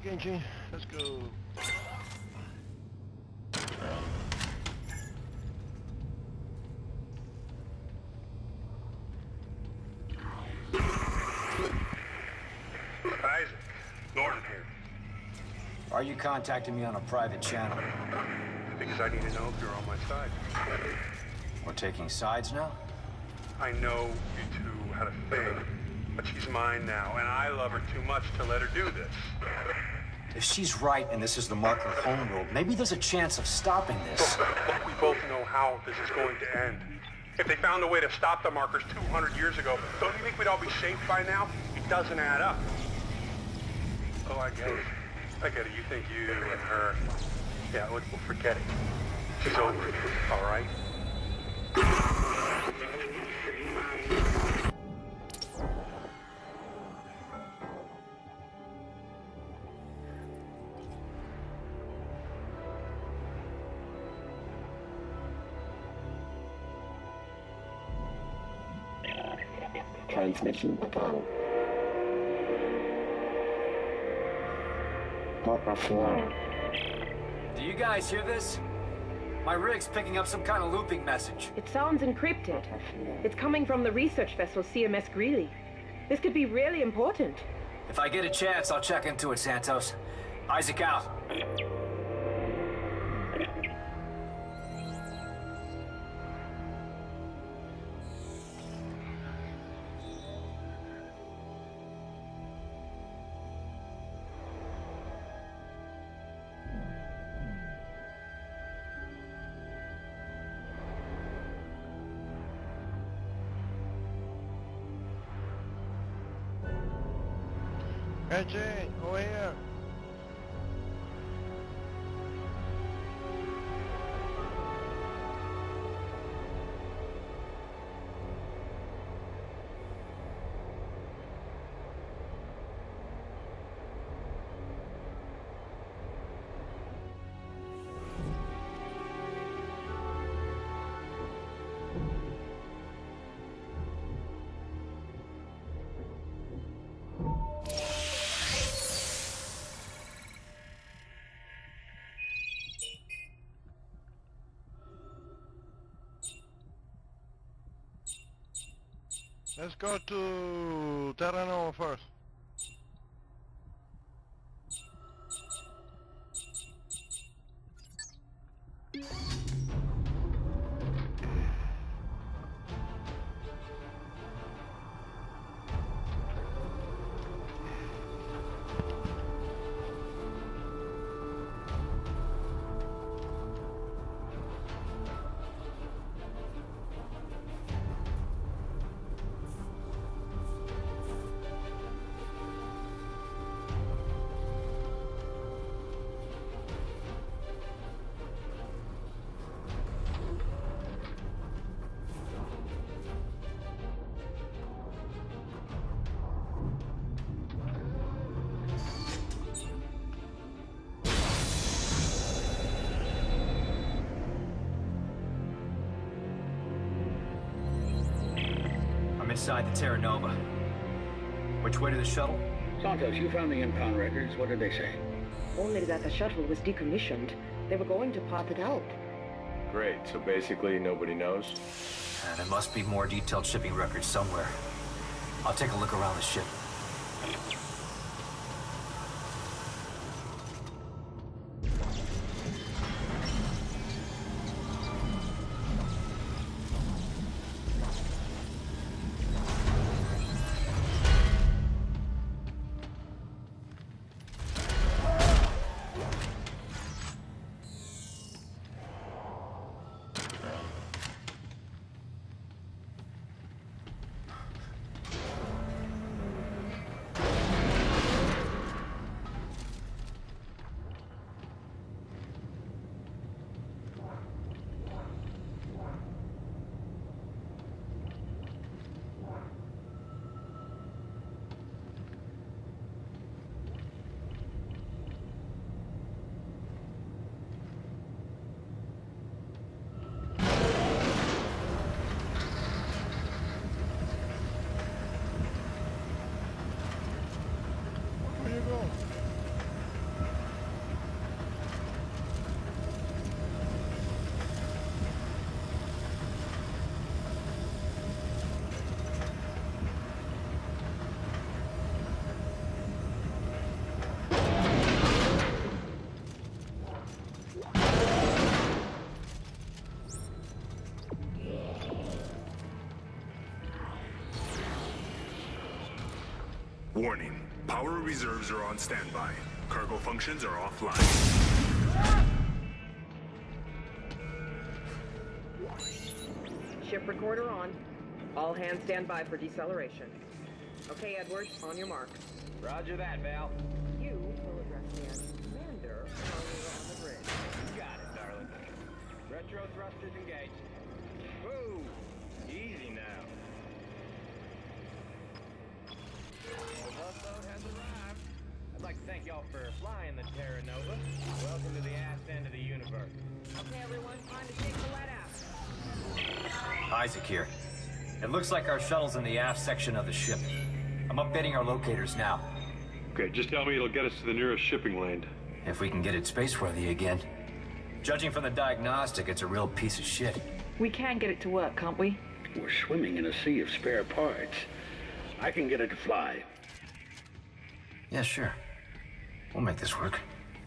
FatalKenshen. Let's go. Isaac, Norton here. Are you contacting me on a private channel? Because I need to know if you're on my side. We're taking sides now? I know you two had a thing, but she's mine now, and I love her too much to let her do this. If she's right and this is the marker homeworld, maybe there's a chance of stopping this. Look, we both know how this is going to end. If they found a way to stop the markers 200 years ago, don't you think we'd all be safe by now? It doesn't add up. Oh, I get it. I get it. You think you and her... Yeah, we'll forget it. She's over it, all right? Transmission overflow. Do you guys hear this? My rig's picking up some kind of looping message. It sounds encrypted. It's coming from the research vessel CMS Greeley. This could be really important. If I get a chance, I'll check into it, Santos. Isaac out. Hey, Jane, over here. Let's go to Terra first. Inside the Terra Nova. Which way to the shuttle? Santos, you found the impound records. What did they say? Only that the shuttle was decommissioned. They were going to pop it out. Great, so basically nobody knows? There must be more detailed shipping records somewhere. I'll take a look around the ship. Warning. Power reserves are on standby. Cargo functions are offline. Ship recorder on. All hands stand by for deceleration. Okay, Edward, on your mark. Roger that, Val. You will address me as Commander while we're on the bridge. You got it, darling. Retro thrusters engaged. Whoa! Easy now. The love boat has arrived. I'd like to thank y'all for flying the Terra Nova. Welcome to the ass end of the universe. Okay, everyone, time to take the let out. Isaac here. It looks like our shuttle's in the aft section of the ship. I'm updating our locators now. Okay, just tell me it'll get us to the nearest shipping lane. If we can get it space-worthy again. Judging from the diagnostic, it's a real piece of shit. We can get it to work, can't we? We're swimming in a sea of spare parts. I can get it to fly. Yeah, sure. We'll make this work.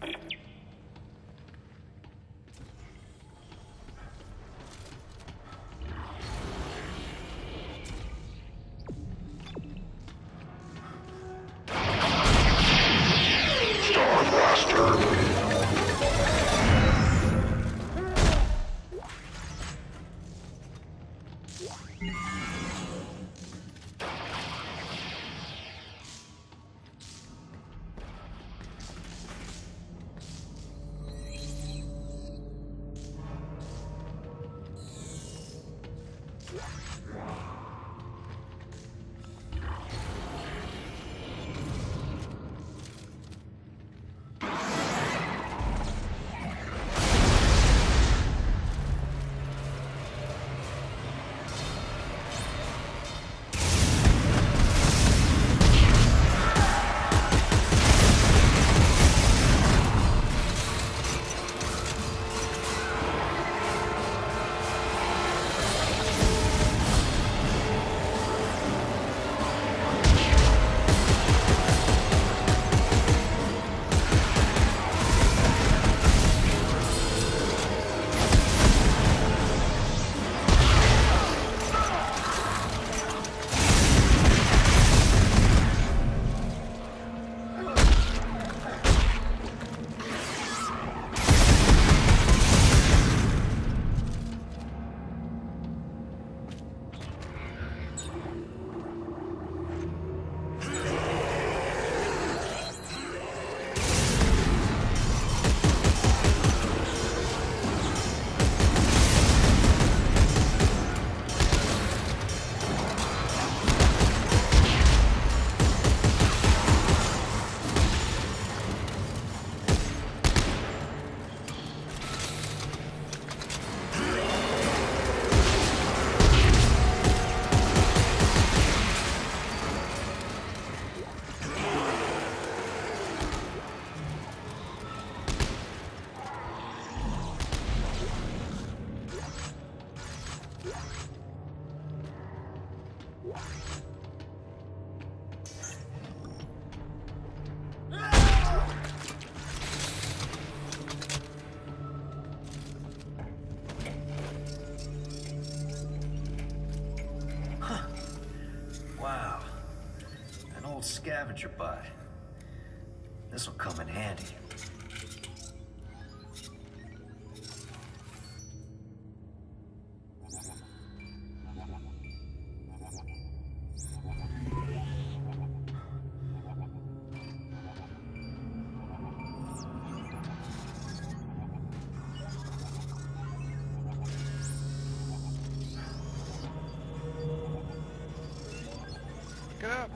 Scavenger bot. This'll come in handy. Get up!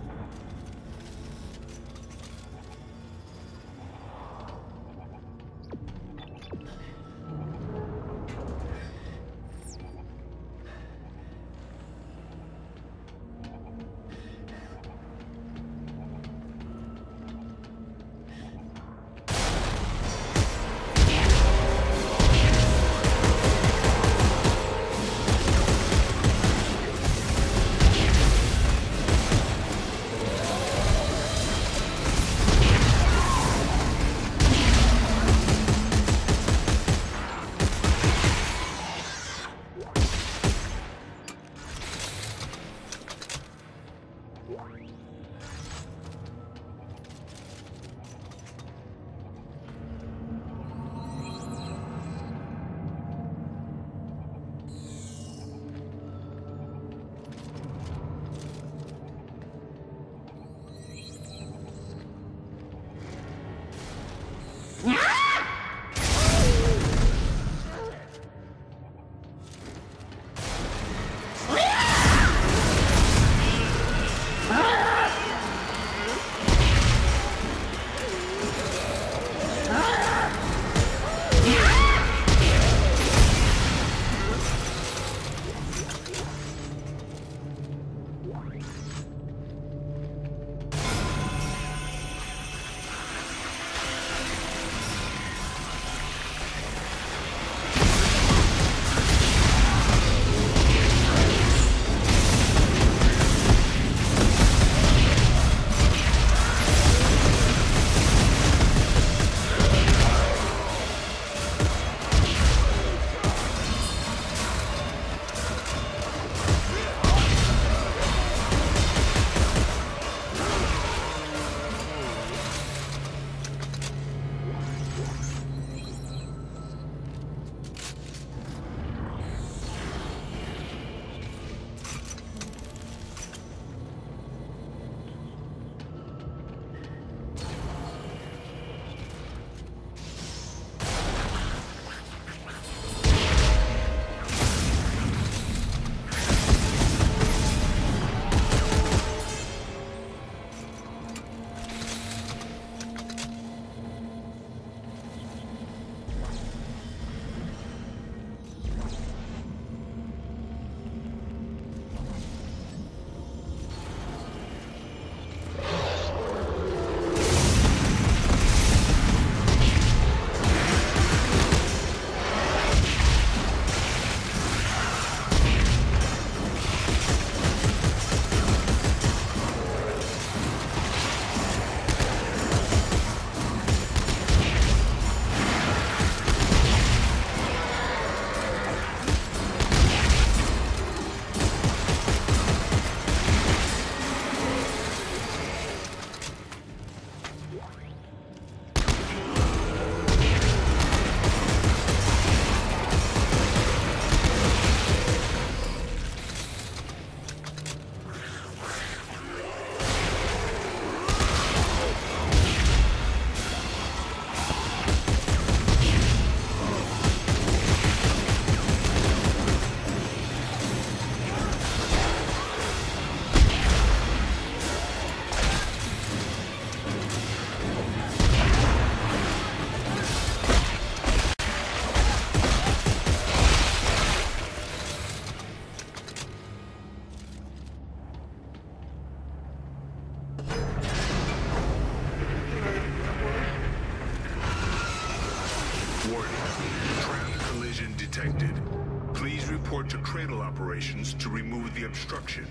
detected. Please report to cradle operations to remove the obstruction.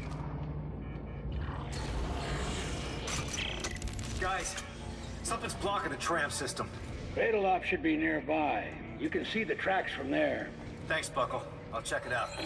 Guys, something's blocking the tram system. Cradle op should be nearby. You can see the tracks from there. Thanks, Buckle. I'll check it out.